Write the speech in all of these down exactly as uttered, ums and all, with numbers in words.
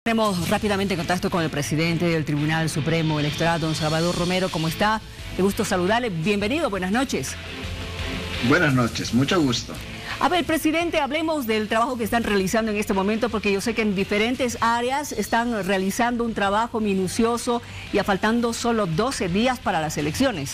Tenemos rápidamente contacto con el presidente del Tribunal Supremo Electoral, don Salvador Romero. ¿Cómo está? Qué gusto saludarle. Bienvenido, buenas noches. Buenas noches, mucho gusto. A ver, presidente, hablemos del trabajo que están realizando en este momento, porque yo sé que en diferentes áreas están realizando un trabajo minucioso y a faltando solo doce días para las elecciones.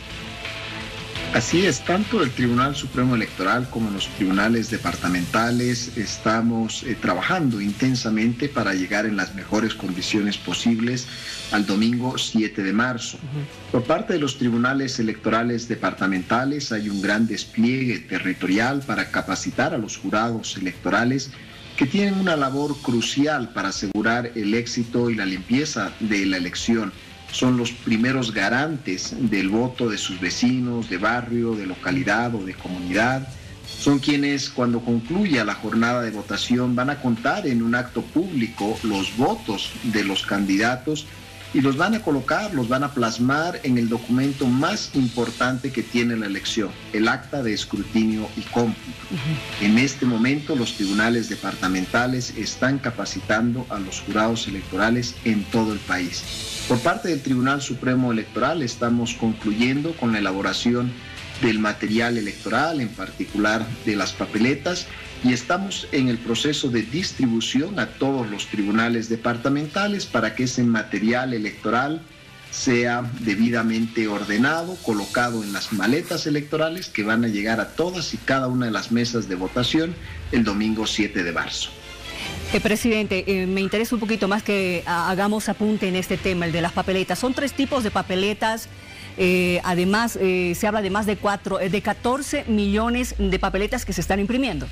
Así es, tanto el Tribunal Supremo Electoral como los tribunales departamentales estamos eh, trabajando intensamente para llegar en las mejores condiciones posibles al domingo siete de marzo. Uh-huh. Por parte de los tribunales electorales departamentales hay un gran despliegue territorial para capacitar a los jurados electorales que tienen una labor crucial para asegurar el éxito y la limpieza de la elección. Son los primeros garantes del voto de sus vecinos, de barrio, de localidad o de comunidad. Son quienes, cuando concluya la jornada de votación, van a contar en un acto público los votos de los candidatos y los van a colocar, los van a plasmar en el documento más importante que tiene la elección, el acta de escrutinio y cómputo. Uh-huh. En este momento, los tribunales departamentales están capacitando a los jurados electorales en todo el país. Por parte del Tribunal Supremo Electoral estamos concluyendo con la elaboración del material electoral, en particular de las papeletas, y estamos en el proceso de distribución a todos los tribunales departamentales para que ese material electoral sea debidamente ordenado, colocado en las maletas electorales que van a llegar a todas y cada una de las mesas de votación el domingo siete de marzo. Eh, presidente, eh, me interesa un poquito más que a, hagamos apunte en este tema, el de las papeletas. Son tres tipos de papeletas, eh, además eh, se habla de más de, cuatro, de catorce millones de papeletas que se están imprimiendo.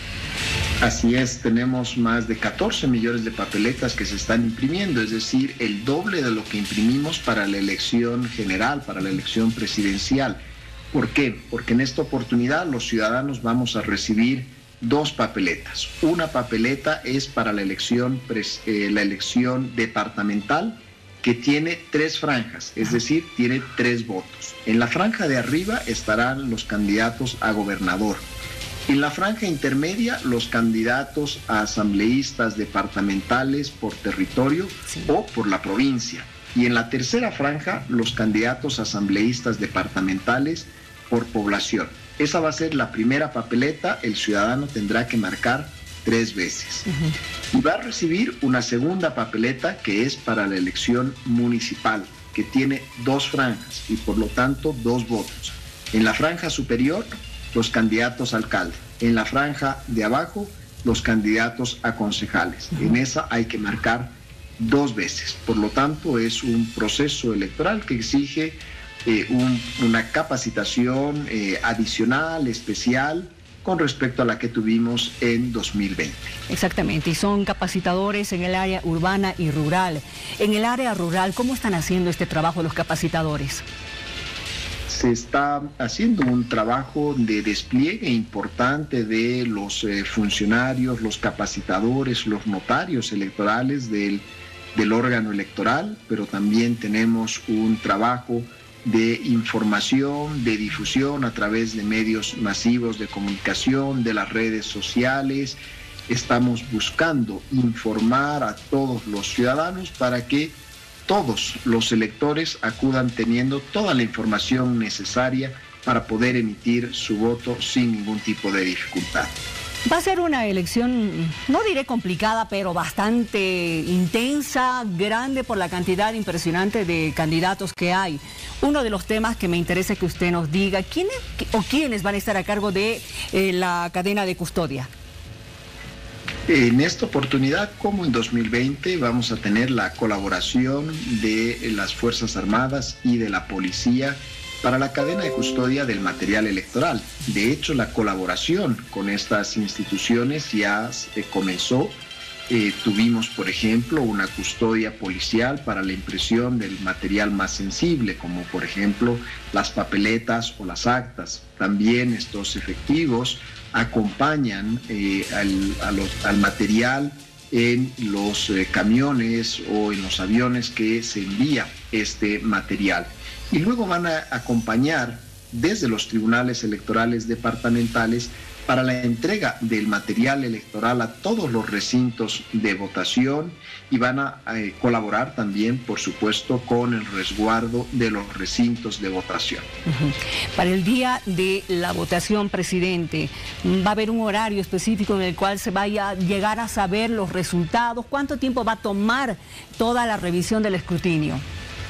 Así es, tenemos más de catorce millones de papeletas que se están imprimiendo, es decir, el doble de lo que imprimimos para la elección general, para la elección presidencial. ¿Por qué? Porque en esta oportunidad los ciudadanos vamos a recibir dos papeletas. Una papeleta es para la elección, eh, la elección departamental, que tiene tres franjas, es decir, tiene tres votos. En la franja de arriba estarán los candidatos a gobernador. En la franja intermedia, los candidatos a asambleístas departamentales por territorio, sí, o por la provincia. Y en la tercera franja, los candidatos a asambleístas departamentales por población. Esa va a ser la primera papeleta, el ciudadano tendrá que marcar tres veces. Uh-huh. Y va a recibir una segunda papeleta que es para la elección municipal, que tiene dos franjas y por lo tanto dos votos. En la franja superior, los candidatos a alcalde. En la franja de abajo, los candidatos a concejales. Uh-huh. En esa hay que marcar dos veces. Por lo tanto, es un proceso electoral que exige eh, un, una capacitación eh, adicional, especial, con respecto a la que tuvimos en dos mil veinte. Exactamente, y son capacitadores en el área urbana y rural. En el área rural, ¿cómo están haciendo este trabajo los capacitadores? Se está haciendo un trabajo de despliegue importante de los eh, funcionarios, los capacitadores, los notarios electorales del, del órgano electoral, pero también tenemos un trabajo de información, de difusión a través de medios masivos de comunicación, de las redes sociales. Estamos buscando informar a todos los ciudadanos para que todos los electores acudan teniendo toda la información necesaria para poder emitir su voto sin ningún tipo de dificultad. Va a ser una elección, no diré complicada, pero bastante intensa, grande por la cantidad impresionante de candidatos que hay. Uno de los temas que me interesa que usted nos diga, ¿quiénes o quiénes van a estar a cargo de eh, la cadena de custodia? En esta oportunidad, como en dos mil veinte, vamos a tener la colaboración de las Fuerzas Armadas y de la Policía para la cadena de custodia del material electoral. De hecho, la colaboración con estas instituciones ya se comenzó. Eh, tuvimos, por ejemplo, una custodia policial para la impresión del material más sensible, como por ejemplo las papeletas o las actas. También estos efectivos acompañan eh, al, a los, al material en los eh, camiones o en los aviones que se envía este material. Y luego van a acompañar desde los tribunales electorales departamentales para la entrega del material electoral a todos los recintos de votación y van a eh, colaborar también, por supuesto, con el resguardo de los recintos de votación. Uh-huh. Para el día de la votación, presidente, ¿va a haber un horario específico en el cual se vaya a llegar a saber los resultados? ¿Cuánto tiempo va a tomar toda la revisión del escrutinio?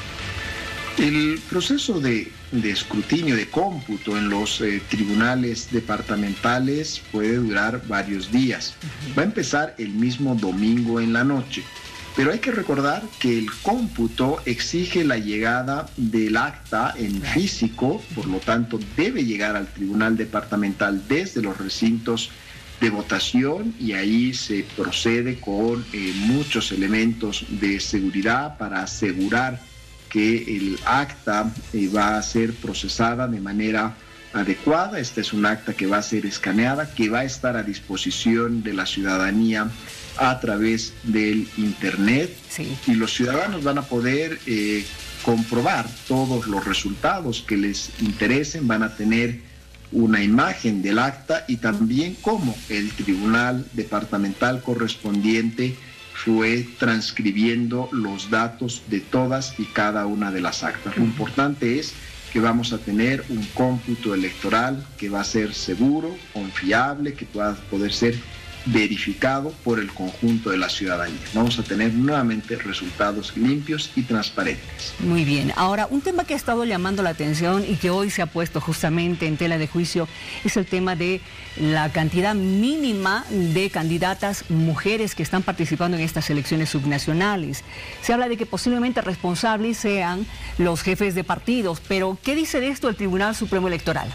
El proceso de, de escrutinio, de cómputo en los eh, tribunales departamentales puede durar varios días. Uh-huh. Va a empezar el mismo domingo en la noche, pero hay que recordar que el cómputo exige la llegada del acta en físico, por lo tanto debe llegar al tribunal departamental desde los recintos de votación y ahí se procede con eh, muchos elementos de seguridad para asegurar que el acta eh, va a ser procesada de manera adecuada. Esta es un acta que va a ser escaneada, que va a estar a disposición de la ciudadanía a través del internet. Sí. Y los ciudadanos van a poder eh, comprobar todos los resultados que les interesen, van a tener una imagen del acta y también cómo el tribunal departamental correspondiente fue transcribiendo los datos de todas y cada una de las actas. Lo importante es que vamos a tener un cómputo electoral que va a ser seguro, confiable, que va a poder ser verificado por el conjunto de la ciudadanía. Vamos a tener nuevamente resultados limpios y transparentes. Muy bien. Ahora, un tema que ha estado llamando la atención y que hoy se ha puesto justamente en tela de juicio es el tema de la cantidad mínima de candidatas mujeres que están participando en estas elecciones subnacionales. Se habla de que posiblemente responsables sean los jefes de partidos, pero ¿qué dice de esto el Tribunal Supremo Electoral?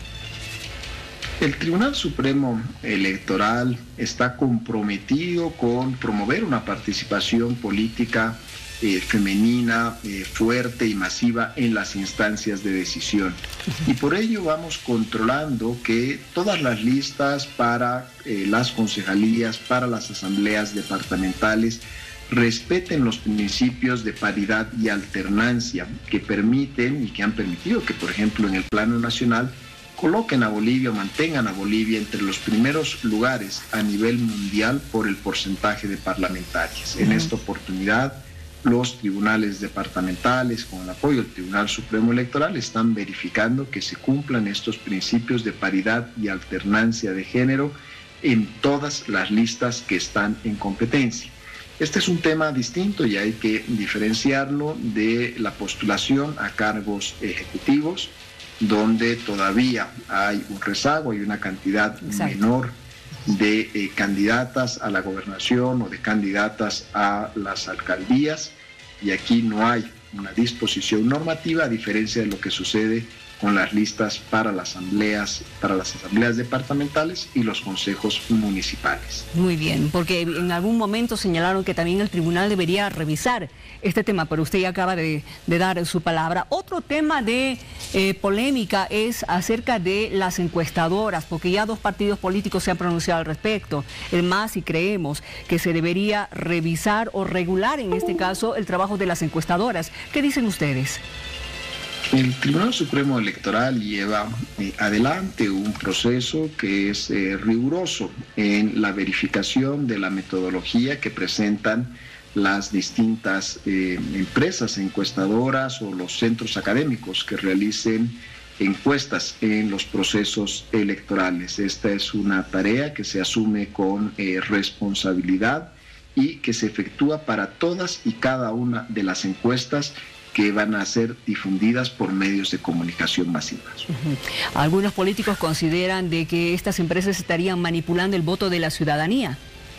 El Tribunal Supremo Electoral está comprometido con promover una participación política eh, femenina, eh, fuerte y masiva en las instancias de decisión. Y por ello vamos controlando que todas las listas para eh, las concejalías, para las asambleas departamentales, respeten los principios de paridad y alternancia que permiten y que han permitido que, por ejemplo, en el plano nacional, coloquen a Bolivia, mantengan a Bolivia entre los primeros lugares a nivel mundial por el porcentaje de parlamentarias. En esta oportunidad, los tribunales departamentales, con el apoyo del Tribunal Supremo Electoral, están verificando que se cumplan estos principios de paridad y alternancia de género en todas las listas que están en competencia. Este es un tema distinto y hay que diferenciarlo de la postulación a cargos ejecutivos, donde todavía hay un rezago, hay una cantidad Exacto. menor de eh, candidatas a la gobernación o de candidatas a las alcaldías, y aquí no hay una disposición normativa, a diferencia de lo que sucede con las listas para las asambleas, para las asambleas departamentales y los consejos municipales. Muy bien, porque en algún momento señalaron que también el tribunal debería revisar este tema, pero usted ya acaba de, de dar su palabra. Otro tema de eh, polémica es acerca de las encuestadoras, porque ya dos partidos políticos se han pronunciado al respecto. El M A S y Creemos que se debería revisar o regular, en este caso, el trabajo de las encuestadoras. ¿Qué dicen ustedes? El Tribunal Supremo Electoral lleva eh, adelante un proceso que es eh, riguroso en la verificación de la metodología que presentan las distintas eh, empresas encuestadoras o los centros académicos que realicen encuestas en los procesos electorales. Esta es una tarea que se asume con eh, responsabilidad y que se efectúa para todas y cada una de las encuestas que van a ser difundidas por medios de comunicación masivas. Uh-huh. Algunos políticos consideran de que estas empresas estarían manipulando el voto de la ciudadanía.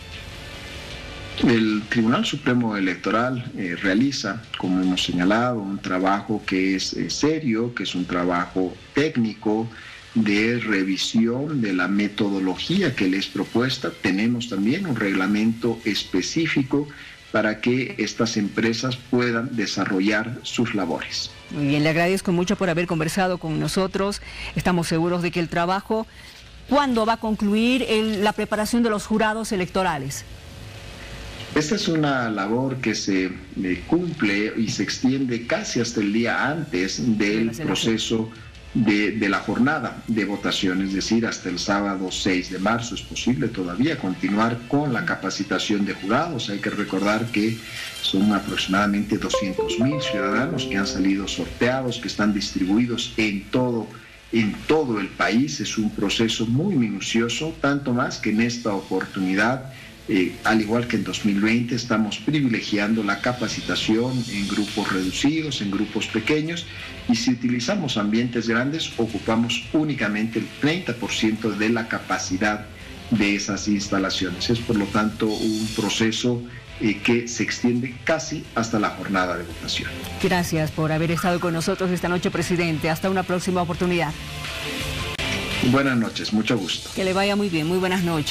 El Tribunal Supremo Electoral eh, realiza, como hemos señalado, un trabajo que es eh, serio, que es un trabajo técnico de revisión de la metodología que les propuesta. Tenemos también un reglamento específico para que estas empresas puedan desarrollar sus labores. Muy bien, le agradezco mucho por haber conversado con nosotros. Estamos seguros de que el trabajo, ¿cuándo va a concluir el, la preparación de los jurados electorales? Esta es una labor que se eh, cumple y se extiende casi hasta el día antes del proceso de, de la jornada de votación, es decir, hasta el sábado seis de marzo es posible todavía continuar con la capacitación de jurados. Hay que recordar que son aproximadamente doscientos mil ciudadanos que han salido sorteados, que están distribuidos en todo, en todo el país. Es un proceso muy minucioso, tanto más que en esta oportunidad, Eh, al igual que en dos mil veinte, estamos privilegiando la capacitación en grupos reducidos, en grupos pequeños, y si utilizamos ambientes grandes, ocupamos únicamente el treinta por ciento de la capacidad de esas instalaciones. Es, por lo tanto, un proceso eh, que se extiende casi hasta la jornada de votación. Gracias por haber estado con nosotros esta noche, presidente. Hasta una próxima oportunidad. Buenas noches, mucho gusto. Que le vaya muy bien, muy buenas noches.